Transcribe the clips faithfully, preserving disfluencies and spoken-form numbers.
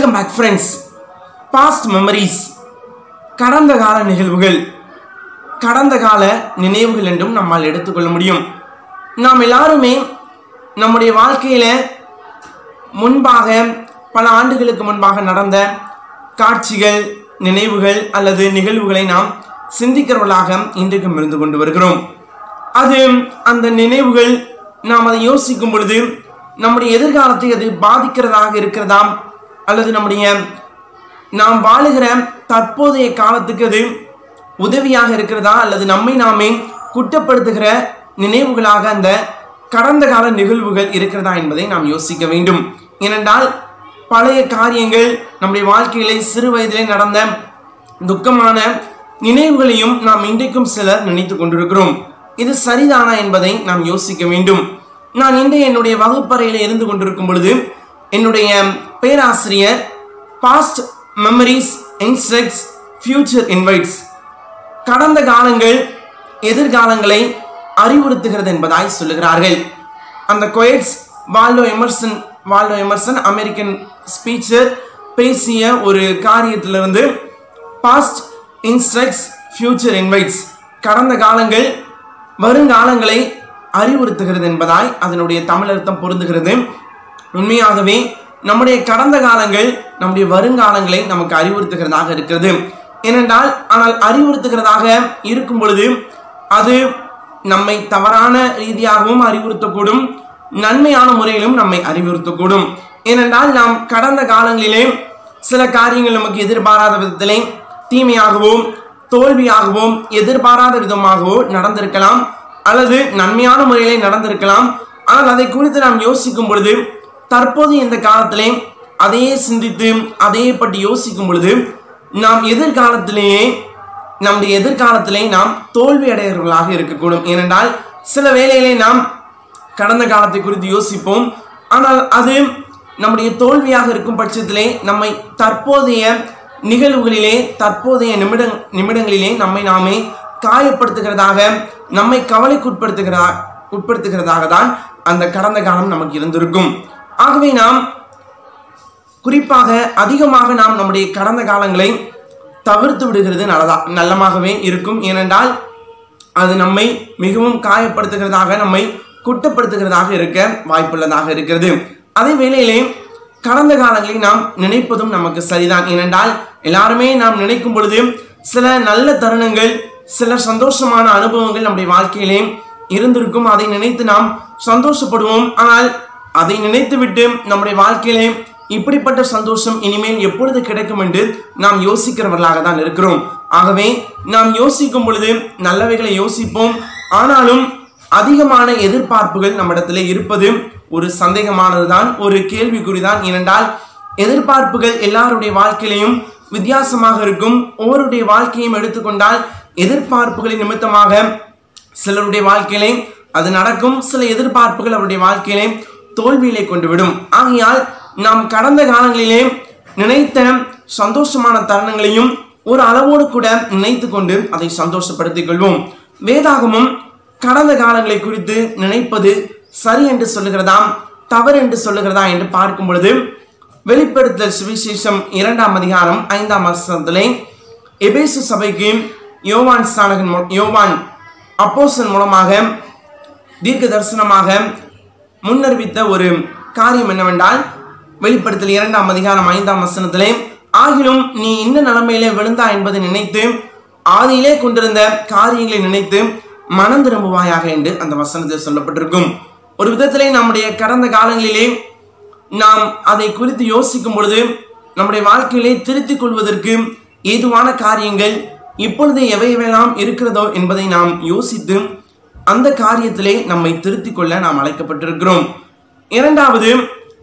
Welcome back friends. Past memories, கடந்த கால நிகழ்வுகள், கடந்த கால நினைவுகள் என்றும் நம்மால் எடுத்துக்கொள்ள முடியும். நாம் எல்லாருமே நம்முடைய வாழ்க்கையில முன்பாக பல ஆண்டுகளுக்கு முன்பாக நடந்த காட்சிகள், நினைவுகள் அல்லது நிகழ்வுகளை நாம் சிந்திக்கிறவர்களாக இன்றைக்கும் இருந்து கொண்டு வருகிறோம். அது அந்த நினைவுகள் நாம் அதை யோசிக்கும் பொழுது நம்முடைய எதிர்காலத்தை அது பாதிக்கிறதாக இருக்கிறதா அல்லது நம்முடைய நாம் வாழுகிற தற்போதைய காலத்துக்கு அது உதவியாக இருக்கிறதா அல்லது நம்மை நாமே குற்றப்படுத்துகிற நினைவுகளாக அந்த கடந்த கால நிகழ்வுகள் இருக்கிறதா என்பதை நாம் யோசிக்க வேண்டும். ஏனென்றால் பழைய காரியங்கள் நம்முடைய வாழ்க்கையிலே சிறு வயதிலே நடந்த துக்கமான நினைவுகளையும் நாம் இன்றைக்கும் சிலர் நினைத்து கொண்டிருக்கிறோம். இது சரிதானா என்பதை நாம் யோசிக்க வேண்டும். நான் இன்றைய என்னுடைய வகுப்பறையில் இருந்து கொண்டிருக்கும் பொழுது என்னுடைய பேராசிரியர் past memories instructs future invites, கடந்த காலங்கள் எதிர்காலங்களை அறிவுறுத்துகிறது என்பதாய் சொல்லுகிறார்கள். அந்த கோயட்ஸ் Waldo Emerson Waldo Emerson American speecher பேசிய ஒரு காரியத்திலிருந்து பாஸ்ட் இன்ஸ்ட்ரக்ட்ஸ் ஃபியூச்சர் இன்வைட்ஸ், கடந்த காலங்கள் வருங்காலங்களை அறிவுறுத்துகிறது என்பதாய் அதனுடைய தமிழர்த்தம் பொருந்துகிறது. உண்மையாகவே நம்முடைய கடந்த காலங்கள் நம்முடைய வருங்காலங்களை நமக்கு அறிவுறுத்துகிறதாக இருக்கிறது. ஏனென்றால் ஆனால் அறிவுறுத்துகிறதாக இருக்கும் பொழுது அது நம்மை தவறான ரீதியாகவும் அறிவுறுத்தக்கூடும், நன்மையான முறையிலும் நம்மை அறிவுறுத்தக்கூடும். ஏனென்றால் நாம் கடந்த காலங்களிலே சில காரியங்கள் நமக்கு எதிர்பாராத விதத்திலே தீமையாகவோ தோல்வியாகவோ எதிர்பாராத விதமாகவோ நடந்திருக்கலாம் அல்லது நன்மையான முறையிலே நடந்திருக்கலாம். ஆனால் அதை குறித்து நாம் யோசிக்கும் பொழுது தற்போது இந்த காலத்திலே அதையே சிந்தித்து அதையே பற்றி யோசிக்கும் பொழுது நாம் எதிர்காலத்திலேயே நம்முடைய எதிர்காலத்திலே நாம் தோல்வி அடைகிறவர்களாக இருக்கக்கூடும். ஏனென்றால் சில வேளையிலே நாம் கடந்த காலத்தை குறித்து யோசிப்போம், ஆனால் அது நம்முடைய தோல்வியாக இருக்கும் பட்சத்திலே நம்மை தற்போதைய நிகழ்வுகளிலே தற்போதைய நிமிட நிமிடங்களிலே நம்மை நாமே காயப்படுத்துகிறதாக நம்மை கவலைக்குட்படுத்துகிறதா உட்படுத்துகிறதாக தான் அந்த கடந்த காலம் நமக்கு இருந்திருக்கும். ஆகவே நாம் குறிப்பாக அதிகமாக நாம் நம்முடைய கடந்த காலங்களை தவிர்த்து விடுகிறது நல்லதா நல்லமாகவே இருக்கும். ஏனென்றால் அது நம்மை மிகவும் காயப்படுத்துகிறதாக நம்மை குற்றப்படுத்துகிறதாக இருக்க வாய்ப்புள்ளதாக இருக்கிறது. அதே வேளையிலே கடந்த காலங்களை நாம் நினைப்பதும் நமக்கு சரிதான். ஏனென்றால் எல்லாருமே நாம் நினைக்கும் பொழுது சில நல்ல தருணங்கள், சில சந்தோஷமான அனுபவங்கள் நம்முடைய வாழ்க்கையிலே இருந்திருக்கும். அதை நினைத்து நாம் சந்தோஷப்படுவோம். ஆனால் அதை நினைத்து விட்டு நம்முடைய வாழ்க்கையிலே இப்படிப்பட்ட சந்தோஷம் இனிமேல் எப்பொழுது கிடைக்கும் என்று நாம் யோசிக்கிறவர்களாக தான் இருக்கிறோம். ஆகவே நாம் யோசிக்கும் பொழுது நல்லவைகளை யோசிப்போம். ஆனாலும் அதிகமான எதிர்பார்ப்புகள் நம்மிடத்திலே இருப்பது ஒரு சந்தேகமானதுதான், ஒரு கேள்விக்குறிதான். ஏனென்றால் எதிர்பார்ப்புகள் எல்லாருடைய வாழ்க்கையிலையும் வித்தியாசமாக இருக்கும். ஒவ்வொருடைய வாழ்க்கையும் எடுத்துக்கொண்டால் எதிர்பார்ப்புகளின் நிமித்தமாக சிலருடைய வாழ்க்கையிலே அது நடக்கும், சில எதிர்பார்ப்புகள் அவருடைய வாழ்க்கையிலே தோல்வியிலே கொண்டு விடும். ஆகையால் நாம் கடந்த காலங்களிலே நினைத்த சந்தோஷமான தருணங்களையும் ஒரு அளவோடு கூட நினைத்து கொண்டு அதை சந்தோஷப்படுத்திக் கொள்வோம். வேதாகமும் கடந்த காலங்களை குறித்து நினைப்பது சரி என்று சொல்லுகிறதா தவறு என்று சொல்லுகிறதா என்று பார்க்கும் பொழுது வெளிப்படுத்தல் சுவிசேஷம் இரண்டாம் அதிகாரம் ஐந்தாம் வசனத்திலே எபேசு சபைக்கு யோவான் ஸ்நானகன் யோவான் அப்போஸ்தலன் மூலமாக தீர்க்க தரிசனமாக முன்னறிவித்த ஒரு காரியம் என்னவென்றால், வெளிப்படுத்தல் இரண்டாம் அதிகாரம் ஐந்தாம் வசனத்திலே, ஆகிலும் நீ இந்த நிலைமையிலே விழுந்தா என்பதை நினைத்து ஆதியிலே கொண்டிருந்த காரியங்களை நினைத்து மனம் திரும்புவாயாக என்று அந்த வசனத்தில் சொல்லப்பட்டிருக்கும். ஒரு விதத்திலே நம்முடைய கடந்த காலங்களிலே நாம் அதை குறித்து யோசிக்கும் பொழுது நம்முடைய வாழ்க்கையிலே திருத்திக் கொள்வதற்கு ஏதுவான காரியங்கள் இப்பொழுது எவையெல்லாம் இருக்கிறதோ என்பதை நாம் யோசித்து அந்த காரியத்திலே நம்மை திருத்திக் கொள்ள நாம் அழைக்கப்பட்டிருக்கிறோம். இரண்டாவது,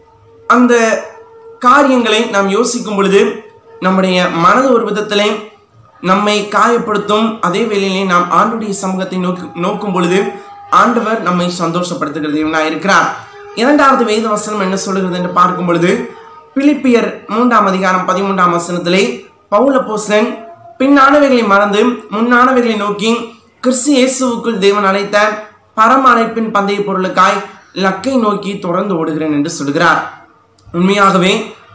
அந்த காரியங்களை நாம் யோசிக்கும் பொழுது நம்முடைய மனது ஒரு விதத்திலே நம்மை காயப்படுத்தும். அதே வேளையிலே நாம் ஆண்டுடைய சமூகத்தை நோக்கி நோக்கும் பொழுது ஆண்டவர் நம்மை சந்தோஷப்படுத்துகிறது இருக்கிறார். இரண்டாவது வேத வசனம் என்ன சொல்லுகிறது என்று பார்க்கும் பொழுது பிலிப்பியர் மூன்றாம் அதிகாரம் பதிமூன்றாம் வசனத்திலே பவுல் அப்போஸ்தலன் பின்னானவைகளை மறந்து முன்னானவைகளை நோக்கி கிறிஸ்து இயேசுவுக்குள் தேவன் அழைத்த பரம அழைப்பின் பந்தய பொருளுக்காய் லக்கை நோக்கி தொடர்ந்து ஓடுகிறேன் என்று சொல்கிறார். உண்மையாகவே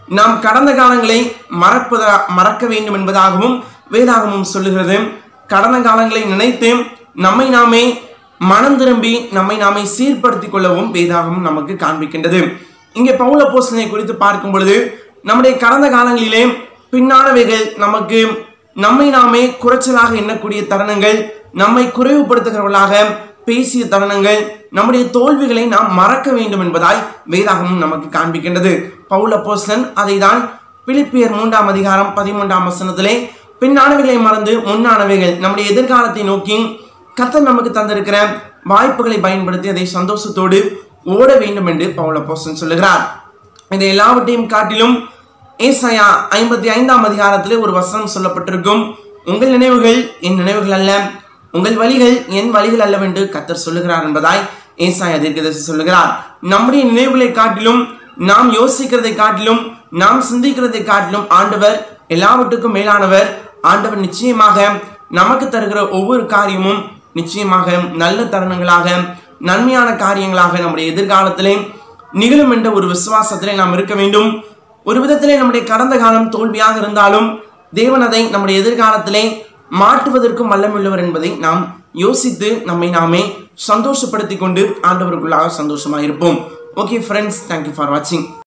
நாம் கடந்த காலங்களை மறப்பதா மறக்க வேண்டும் என்பதாகவும் வேதாகமும் சொல்லுகிறது. கடந்த காலங்களை நினைத்து நம்மை நாமே மனம் திரும்பி நம்மை நாமே சீர்படுத்திக் கொள்ளவும் வேதாகமும் நமக்கு காண்பிக்கின்றது. இங்கே பவுல் அப்போஸ்தலனை குறித்து பார்க்கும் பொழுது நம்முடைய கடந்த காலங்களிலே பின்னானவைகள் நமக்கு நம்மை நாமே குறைச்சலாக எண்ணக்கூடிய தருணங்கள், நம்மை குறைவுபடுத்துகிறவர்களாக பேசிய தருணங்கள், நம்முடைய தோல்விகளை நாம் மறக்க வேண்டும் என்பதாய் வேதாகமும் நமக்கு காண்பிக்கின்றது. பவுல் அப்போஸ்தலன் அதை தான் பிலிப்பியர் மூன்றாம் அதிகாரம் பதிமூன்றாம் வசனத்திலே பின்னானவைகளை மறந்து முன்னானவைகள் நம்முடைய எதிர்காலத்தை நோக்கி கர்த்தர் நமக்கு தந்திருக்கிற வாய்ப்புகளை பயன்படுத்தி அதை சந்தோஷத்தோடு ஓட வேண்டும் என்று பவுல் அப்போஸ்தலன் சொல்லுகிறார். இதை எல்லாவற்றையும் காட்டிலும் ஏசாயா ஐம்பத்தி ஐந்தாம் அதிகாரத்திலே ஒரு வசனம் சொல்லப்பட்டிருக்கும். உங்கள் நினைவுகள் என் நினைவுகள் அல்ல, உங்கள் வழிகள் என் வழிகள் அல்லவென்று கர்த்தர் சொல்லுகிறார் என்பதாய் ஏசாயா தீர்க்கதரிசி சொல்லுகிறார். நம்முடைய நினைவுகளை காட்டிலும், நாம் யோசிக்கிறதை காட்டிலும், நாம் சிந்திக்கிறதை காட்டிலும் ஆண்டவர் எல்லாவற்றுக்கும் மேலானவர். ஆண்டவர் நிச்சயமாக நமக்கு தருகிற ஒவ்வொரு காரியமும் நிச்சயமாக நல்ல தருணங்களாக, நன்மையான காரியங்களாக நம்முடைய எதிர்காலத்திலே நிகழும் என்ற ஒரு விசுவாசத்திலே நாம் இருக்க வேண்டும். ஒரு விதத்திலே நம்முடைய கடந்த காலம் தோல்வியாக இருந்தாலும் தேவன் அதை நம்முடைய எதிர்காலத்திலே மாற்றுவதற்கும் வல்லமையுள்ளவர் என்பதை நாம் யோசித்து நம்மை நாமே சந்தோஷப்படுத்திக் கொண்டு ஆண்டவருக்குள்ளாக சந்தோஷமாக இருப்போம். ஓகே ஃப்ரெண்ட்ஸ், தேங்க்யூ ஃபார் வாட்சிங்.